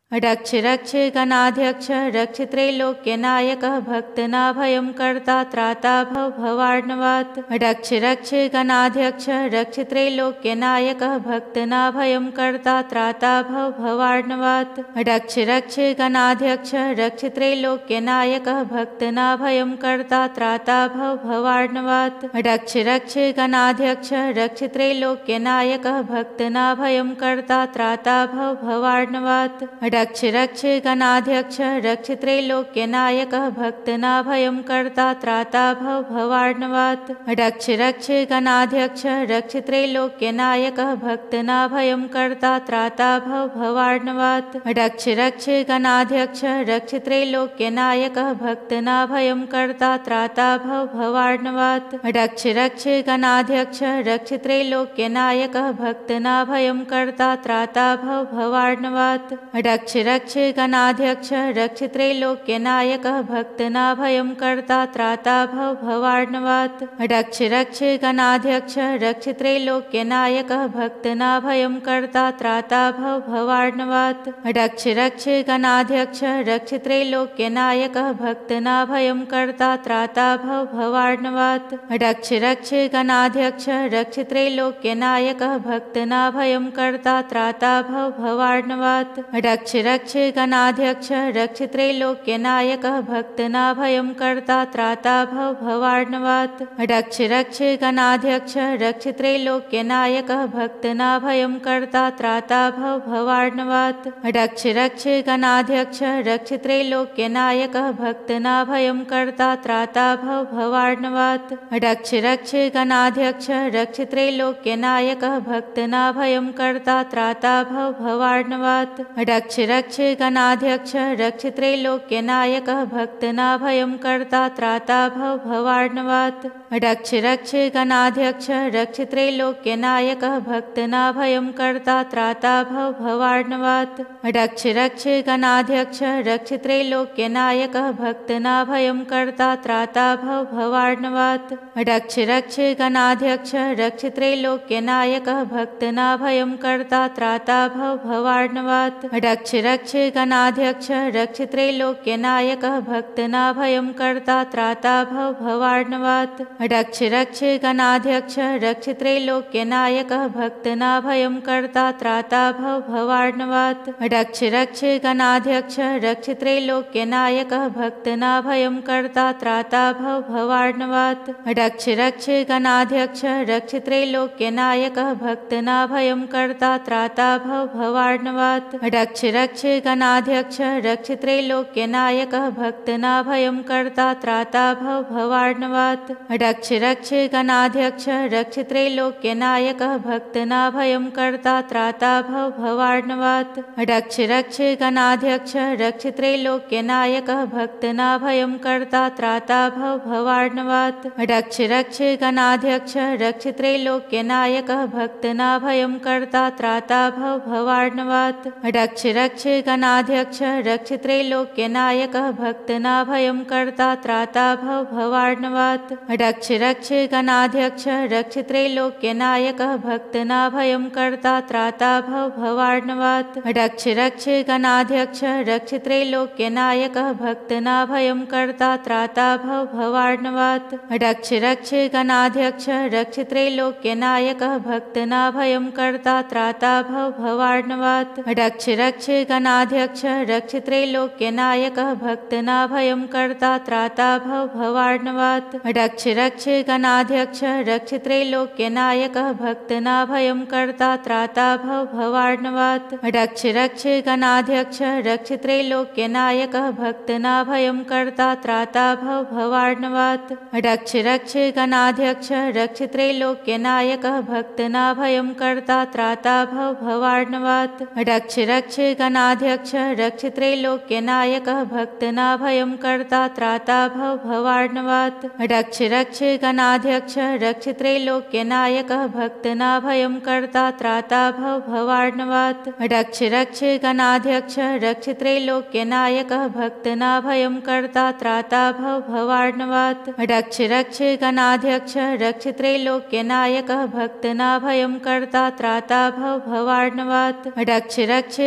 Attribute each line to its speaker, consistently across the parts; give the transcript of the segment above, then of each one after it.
Speaker 1: रक्ष रक्ष गणाध्यक्ष रक्ष त्रैलोक्यनायकः भक्तनाभयं कर्ता त्राता भव भवार्णवात्। रक्ष रक्ष गणाध्यक्ष रक्ष त्रैलोक्यनायकः भक्तनाभयं कर्ता त्राता भव भवार्णवात्। रक्ष रक्ष गणाध्यक्ष रक्ष त्रैलोक्यनायकः भक्तनाभयं कर्ता त्राता भव भवार्णवात्। रक्ष रक्ष गणाध्यक्ष रक्ष त्रैलोक्यनायकः भक्तनाभयं कर्ता त्राता भव भवार्णवात्। रक्ष रक्ष गणाध्यक्ष रक्ष त्रैलोक्यनायकः भक्तनाभयं कर्ता त्राता भव भवार्णवात्। रक्ष रक्ष गणाध्यक्ष रक्ष त्रैलोक्यनायकः भक्तनाभयं कर्ता त्राता भव भवार्णवात्। रक्ष रक्ष गणाध्यक्ष रक्ष त्रैलोक्यनायकः भक्तनाभयं कर्ता त्राता भव भवार्णवात्। रक्ष रक्ष गणाध्यक्ष रक्ष त्रैलोक्यनायकः भक्तनाभयं कर्ता त्राता भव भवार्णवात्। रक्ष रक्ष गणाध्यक्ष रक्ष त्रैलोक्यनायकः भक्तनाभयं कर्ता त्राता भव भवार्णवात्। रक्ष रक्ष गणाध्यक्ष रक्ष त्रैलोक्यनायकः भक्तनाभयं कर्ता त्राता भव भवार्णवात्। रक्ष रक्ष गणाध्यक्ष रक्ष त्रैलोक्यनायकः भक्तनाभयं कर्ता त्राता भव भवार्णवात्। रक्ष रक्ष गणाध्यक्ष रक्ष त्रैलोक्यनायकः भक्तनाभयं कर्ता त्राता भव भवार्णवात्। रक्ष रक्ष गणाध्यक्ष रक्ष त्रैलोक्यनायकः भक्तनाभयं कर्ता त्राता भव भवार्णवात्। रक्ष रक्ष गणाध्यक्ष रक्ष त्रैलोक्यनायकः भक्तनाभयं कर्ता त्राता भव भवार्णवात्। रक्ष रक्ष गणाध्यक्ष रक्ष त्रैलोक्यनायकः भक्तनाभयं कर्ता त्राता भव भवार्णवात्। रक्ष रक्ष गणाध्यक्ष रक्ष त्रैलोक्यनायकः भक्तनाभयं कर्ता त्राता भव भवार्णवात्। रक्ष रक्ष गणाध्यक्ष रक्ष त्रैलोक्यनायकः भक्तनाभयं कर्ता त्राता भव भवार्णवात्। रक्ष रक्ष गणाध्यक्ष रक्ष त्रैलोक्यनायकः भक्तनाभयं कर्ता त्राता भव भवार्णवात्। रक्ष रक्ष गणाध्यक्ष रक्ष त्रैलोक्यनायकः भक्तनाभयं कर्ता त्राता भव भवार्णवात्। रक्ष रक्ष गणाध्यक्ष रक्ष त्रैलोक्यनायकः भक्तनाभयं कर्ता त्राता भव भवार्णवात्। रक्ष रक्ष गणाध्यक्ष रक्ष त्रैलोक्यनायकः भक्तनाभयं कर्ता त्राता भव भवार्णवात्। रक्ष रक्ष गणाध्यक्ष रक्ष त्रैलोक्यनायकः भक्तनाभयं कर्ता त्राता भव भवार्णवात्। रक्ष रक्ष गणाध्यक्ष रक्ष त्रैलोक्यनायकः भक्तनाभयं कर्ता त्राता भव भवार्णवात्। रक्ष रक्ष गणाध्यक्ष रक्ष त्रैलोक्यनायकः भक्तनाभयं कर्ता त्राता भव भवार्णवात्। रक्ष रक्ष गणाध्यक्ष रक्ष त्रैलोक्यनायकः भक्तनाभयं कर्ता त्राता भव भवार्णवात्। रक्ष रक्ष गणाध्यक्ष रक्ष त्रैलोक्यनायकः भक्तनाभयं कर्ता त्राता भव भवार्णवात्। रक्ष रक्ष गणाध्यक्ष रक्ष त्रैलोक्यनायकः भक्तनाभयं कर्ता त्राता भव भवार्णवात्। रक्ष रक्ष गणाध्यक्ष रक्ष त्रैलोक्यनायकः भक्तनाभयं कर्ता त्राता भव भवार्णवात्। रक्ष रक्ष गणाध्यक्ष रक्ष त्रैलोक्यनायकः भक्तनाभयं कर्ता त्राता भव भवार्णवात्। रक्ष रक्ष गणाध्यक्ष रक्ष त्रैलोक्यनायकः भक्तनाभयं कर्ता त्राता भव भवार्णवात्। रक्ष रक्ष गणाध्यक्ष रक्ष त्रैलोक्यनायकः भक्तनाभयं कर्ता त्राता भव भवार्णवात्। रक्ष रक्ष गणाध्यक्ष रक्ष त्रैलोक्यनायकः भक्तनाभयं कर्ता त्राता भव भवार्णवात्। रक्ष रक्ष गणाध्यक्ष रक्ष त्रैलोक्यनायकः भक्तनाभयं कर्ता त्राता भव भवार्णवात्। रक्ष रक्ष गणाध्यक्ष रक्ष त्रैलोक्यनायकः भक्तनाभयं कर्ता त्राता भव भवार्णवात्। रक्ष रक्ष गणाध्यक्ष रक्ष त्रैलोक्यनायकः भक्तनाभयं कर्ता त्राता भव भवार्णवात्। रक्ष रक्ष गणाध्यक्ष रक्ष त्रैलोक्यनायकः भक्तनाभयं कर्ता त्राता भव भवार्णवात्। रक्ष रक्ष गणाध्यक्ष रक्ष त्रैलोक्यनायकः भक्तनाभयं कर्ता त्राता भव भवार्णवात्। रक्ष रक्ष गणाध्यक्ष रक्ष त्रैलोक्यनायकः भक्तनाभयं कर्ता त्राता भव भवार्णवात्। रक्ष रक्ष गणाध्यक्ष रक्ष त्रैलोक्यनायकः भक्तनाभयं कर्ता त्राता भव भवार्णवात्। रक्ष रक्ष गणाध्यक्ष रक्ष त्रैलोक्यनायकः भक्तनाभयं कर्ता त्राता भव भवार्णवात्। रक्ष रक्ष गणाध्यक्ष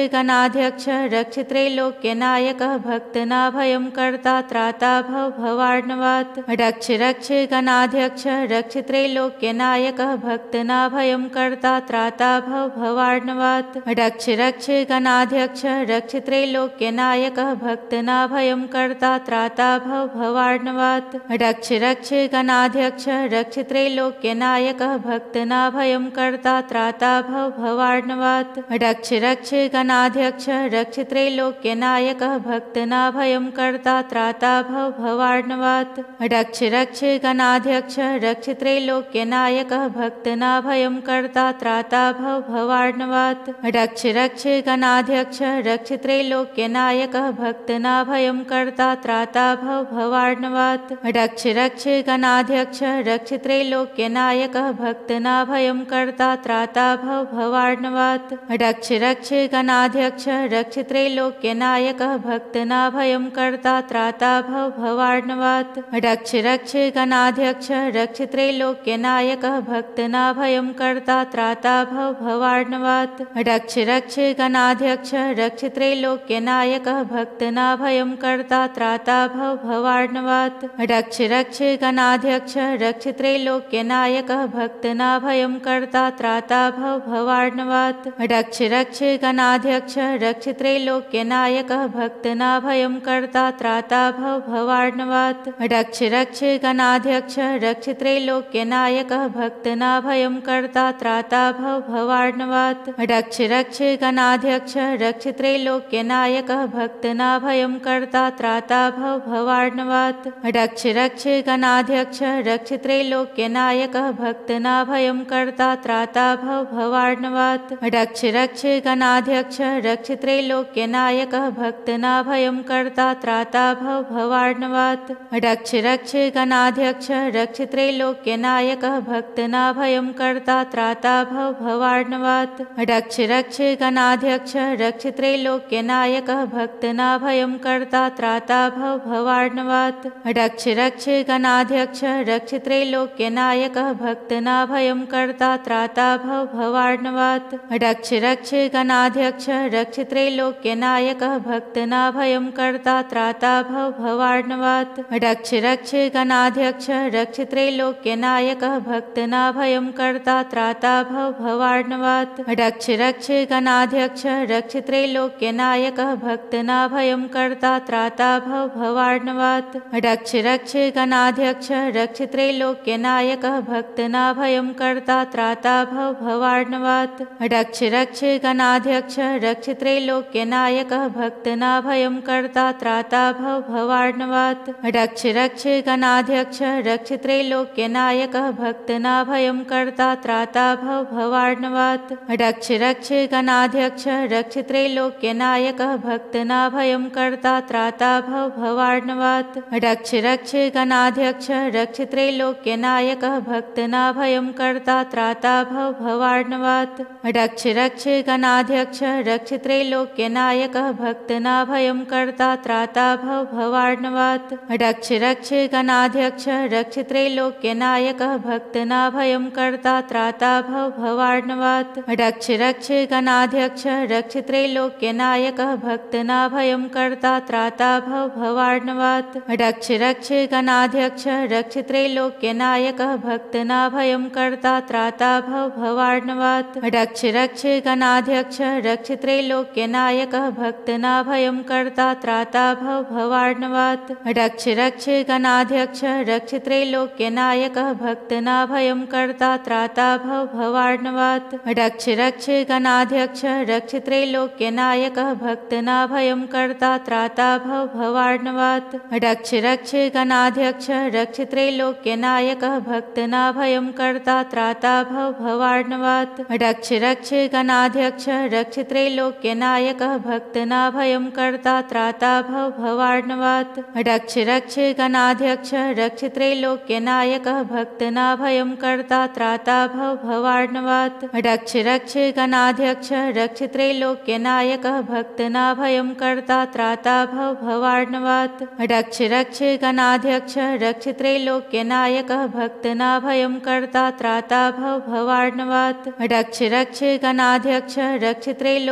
Speaker 1: गणाध्यक्ष रक्षत्रैलोक्यनायकः भक्तनाभयं कर्ता त्राता भवार्णवात् रक्ष गणाध्यक्ष रक्षत्रैलोक्यनायकः भक्तनाभयं कर्ता त्राता भवार्णवात् रक्ष गणाध्यक्ष रक्षत्रैलोक्यनायकः भक्तनाभयं कर्ता त्राता भवार्णवात् रक्ष गणाध्यक्ष रक्षत्रैलोक्यनायकः भक्तनाभयं कर्ता त्राता भवार्णवात् रक्ष गणाध्यक्ष रक्षत्रैलोक्यनायकः भक्तनाभयं कर्ता त्राता भवार्णवात् रक्ष गणाध्यक्ष रक्षत्रैलोक्यनायकः भक्तनाभयं कर्ता त्राता भवार्णवात् रक्ष गणाध्यक्ष रक्षत्रैलोक्यनायकः भक्तनाभयं कर्ता त्राता भवार्णवात् रक्ष गणाध्यक्ष रक्षत्रैलोक्यनायकः भक्तनाभयं कर्ता त्राता भवार्णवात् रक्ष गणाध्यक्ष रक्षत्रैलोक्यनायकः भक्तनाभयं कर्ता त्राता भवार्णवात् रक्ष गणाध्यक्ष रक्षत्रैलोक्यनायकः भक्तनाभयं कर्ता त्राता भवार्णवात् रक्ष गणाध्यक्ष रक्षत्रैलोक्यनायकः भक्तनाभयं कर्ता त्राता भवार्णवात् रक्ष गणाध्यक्ष रक्षत्रैलोक्यनायकः भक्तनाभयं कर्ता त्राता भवार्णवात् रक्ष गणाध्यक्ष रक्षत्रैलोक्यनायकः भक्तनाभयं कर्ता त्राता भवार्णवात् रक्ष गणाध्यक्ष रक्षत्रैलोक्यनायकः भक्तनाभयं कर्ता त्राता भवार्णवात् रक्ष गणाध्यक्ष रक्षत्रैलोक्यनायकः भक्तनाभयं कर्ता त्राता भवार्णवात् रक्ष गणाध्यक्ष रक्षत्रैलोक्यनायकः भक्तनाभयं कर्ता त्राता भवार्णवात् रक्ष गणाध्यक्ष रक्षत्रैलोक्यनायकः भक्तनाभयं कर्ता त्राता भवार्णवात् रक्ष गणाध्यक्ष रक्षत्रैलोक्यनायकः भक्तनाभयं कर्ता त्राता भवार्णवात् रक्ष गणाध्यक्ष रक्षत्रैलोक्यनायकः भक्तनाभयं कर्ता त्राता भवार्णवात् रक्ष गणाध्यक्ष रक्षत्रैलोक्यनायकः भक्तनाभयं कर्ता त्राता भवार्णवात् रक्ष गणाध्यक्ष रक्षत्रैलोक्यनायकः भक्तनाभयं कर्ता त्राता भवार्णवात् रक्ष गणाध्यक्ष रक्षत्रैलोक्यनायकः भक्तनाभयं कर्ता त्राता भवार्णवात् रक्ष गणाध्यक्ष रक्षत्रैलोक्यनायकः भक्तनाभयं कर्ता त्राता भवार्णवात् रक्ष गणाध्यक्ष रक्षत्रैलोक्यनायकः भक्तनाभयं कर्ता त्राता भवार्णवात् रक्ष गणाध्यक्ष रक्षत्रैलोक्यनायकः भक्तनाभयं कर्ता त्राता भवार्णवात् रक्ष गणाध्यक्ष रक्षत्रैलोक्यनायकः भक्तनाभयं कर्ता त्राता भवार्णवात् रक्ष गणाध्यक्ष रक्षत्रैलोक्यनायकः भक्तनाभयं कर्ता त्राता भवार्णवात् रक्ष गणाध्यक्ष रक्षत्रैलोक्यनायकः भक्तनाभयं कर्ता त्राता भवार्णवात् रक्ष गणाध्यक्ष रक्षत्रैलोक्यनायकः भक्तनाभयं कर्ता त्राता भवार्णवात् रक्ष गणाध्यक्ष रक्षत्रैलोक्यनायकः भक्तनाभयं कर्ता त्राता भवार्णवात् रक्ष गणाध्यक्ष रक्षत्रैलोक्यनायकः भक्तनाभयं कर्ता त्राता भवार्णवात् रक्ष गणाध्यक्ष रक्षत्रैलोक्यनायकः भक्तनाभयं कर्ता त्राता भवार्णवात् रक्ष गणाध्यक्ष रक्षत्रैलोक्यनायकः भक्तनाभयं कर्ता त्राता भवार्णवात् रक्ष गणाध्यक्ष रक्षत्रैलोक्यनायकः भक्तनाभयं कर्ता त्राता भवार्णवात् रक्ष गणाध्यक्ष रक्षत्रैलोक्यनायकः भक्तनाभयं कर्ता त्राता भवार्णवात् रक्ष गणाध्यक्ष रक्षत्रैलोक्यनायकः भक्तनाभयं कर्ता त्राता भवार्णवात् रक्ष गणाध्यक्ष रक्षत्रैलोक्यनायकः भक्तनाभयं कर्ता त्राता भवार्णवात् रक्ष गणाध्यक्ष रक्षत्रैलोक्यनायकः भक्तनाभयं कर्ता त्राता भवार्णवात् रक्ष गणाध्यक्ष रक्षत्रैलोक्यनायकः भक्तनाभयं कर्ता त्राता भवार्णवात् रक्ष गणाध्यक्ष रक्षत्रैलोक्यनायकः भक्तनाभयं कर्ता त्राता भवार्णवात् रक्ष गणाध्यक्ष रक्षत्रैलोक्यनायकः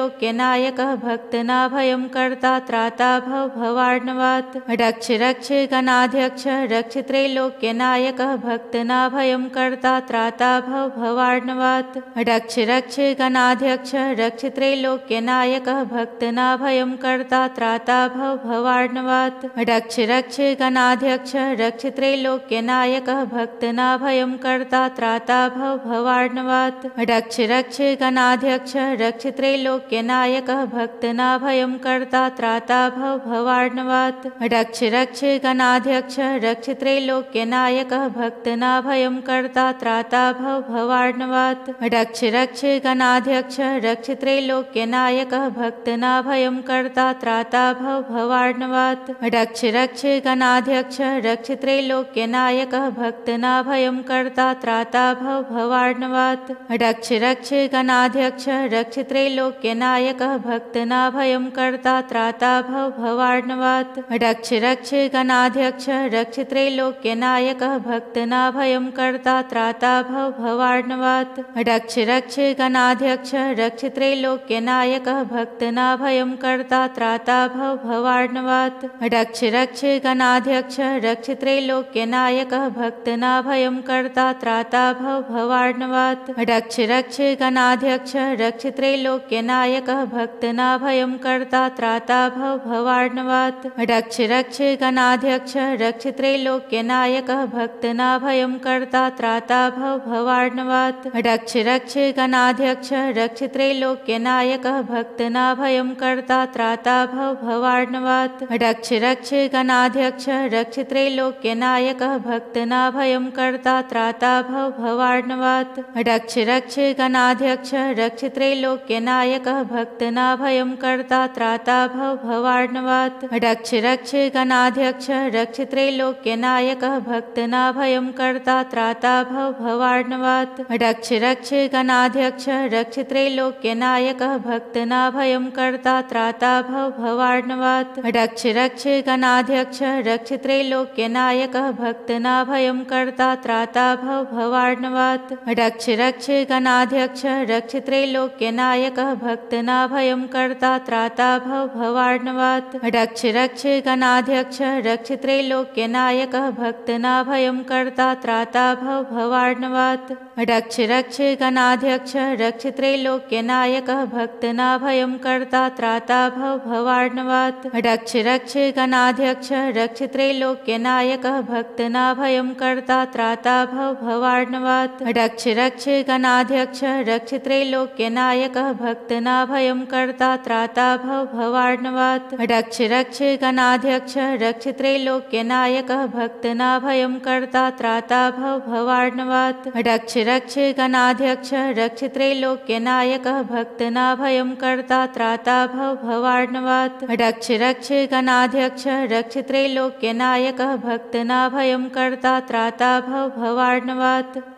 Speaker 1: लोक्यनायकः भक्तनाभयं कर्ता त्राता भवार्णवात् रक्ष रक्ष गणाध्यक्ष रक्षत्रैलोक्यनायकः भक्तनाभयं कर्ता त्राता भवार्णवात् रक्ष रक्ष गणाध्यक्ष रक्षत्रैलोक्यनायकः भक्तनाभयं कर्ता त्राता भवार्णवात् रक्ष रक्ष गणाध्यक्ष रक्षत्रैलोक्यनायकः भक्तनाभयं कर्ता त्राता भवार्णवात् रक्ष रक्ष गणाध्यक्ष रक्षत्रैलोक्यनायकः भक्तनाभयं कर्ता त्राता भवार्णवात् रक्ष रक्ष गणाध्यक्ष रक्षत्रैलोक्यनायकः भक्तनाभयं कर्ता त्राता भवार्णवात् रक्ष रक्ष गणाध्यक्ष रक्षत्रैलोक्यनायकः भक्तनाभयं कर्ता त्राता भवार्णवात् रक्ष रक्ष गणाध्यक्ष रक्षत्रैलोक्यनायकः भक्तनाभयं कर्ता त्राता भवार्णवात् रक्ष रक्ष गणाध्यक्ष रक्षत्रैलोक्यनायकः भक्तनाभयं कर्ता त्राता भवार्णवात् रक्ष रक्ष गणाध्यक्ष रक्षत्रैलोक्यनायकः भक्तनाभयं कर्ता त्राता भवार्णवात् रक्ष रक्ष गणाध्यक्ष रक्षत्रैलोक्यनायकः भक्तनाभयं कर्ता त्राता भवार्णवात् रक्ष रक्ष गणाध्यक्ष रक्षत्रैलोक्यनायकः भक्तनाभयं कर्ता त्राता भवार्णवात् रक्ष रक्ष गणाध्यक्ष रक्षत्रैलोक्यनायकः भक्तनाभयं कर्ता त्राता भवार्णवात् रक्ष रक्ष गणाध्यक्ष रक्षत्रैलोक्यनायकः भक्तनाभयं कर्ता त्राता भवार्णवात् रक्ष रक्ष गणाध्यक्ष रक्षत्रैलोक्यनायकः भक्तनाभयं कर्ता त्राता भवार्णवात् रक्ष रक्ष गणाध्यक्ष रक्षत्रैलोक्यनायकः भक्तनाभयं कर्ता त्राता भवार्णवात् रक्ष रक्ष गणाध्यक्ष रक्षत्रैलोक्यनायकः भक्तनाभयं कर्ता त्राता भवार्णवात् रक्ष रक्ष गणाध्यक्ष रक्षत्रैलोक्यनायकः भक्तनाभयं कर्ता त्राता भवार्णवात् रक्ष रक्ष गणाध्यक्ष रक्षत्रैलोक्यनायकः भक्तनाभयं कर्ता त्राता भवार्णवात् रक्ष रक्ष गणाध्यक्ष रक्षत्रैलोक्यनायकः भक्तनाभयं कर्ता त्राता भवार्णवात् रक्ष रक्ष गणाध्यक्ष रक्षत्रैलोक्यनायकः भक्तनाभयं कर्ता त्राता भवार्णवात् रक्ष रक्ष गणाध्यक्ष रक्षत्रैलोक्यनायकः भक्तनाभयं कर्ता त्राता भवार्णवात् रक्ष रक्ष गणाध्यक्ष रक्षत्रैलोक्यनायकः भक्तनाभयं कर्ता त्राता भवार्णवात् रक्ष रक्ष गणाध्यक्ष रक्षत्रैलोक्यनायकः भक्तनाभयं कर्ता त्राता भवार्णवात् रक्ष रक्ष गणाध्यक्ष रक्षत्रैलोक्यनायकः भक्तनाभयं कर्ता त्राता भवार्णवात् रक्ष रक्ष गणाध्यक्ष रक्षत्रैलोक्यनायकः भक्तनाभयं कर्ता त्राता भवार्णवात् रक्ष रक्ष गणाध्यक्ष रक्षत्रैलोक्यनायकः भक्तनाभयं कर्ता त्राता भवार्णवात् रक्ष रक्ष गणाध्यक्ष रक्षत्रैलोक्यनायकः भक्तनाभयं कर्ता त्राता भवार्णवात्